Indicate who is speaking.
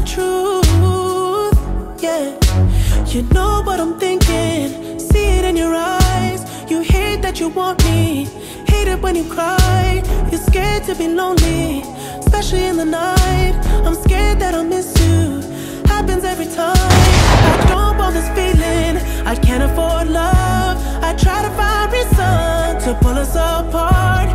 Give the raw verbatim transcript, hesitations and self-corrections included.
Speaker 1: truth, yeah. You know what I'm thinking, see it in your eyes. You hate that you want me, hate it when you cry. You're scared to be lonely, especially in the night. I'm scared that I'll miss you, happens every time. I don't want this feeling, I can't afford love. I try to find reason to pull us apart,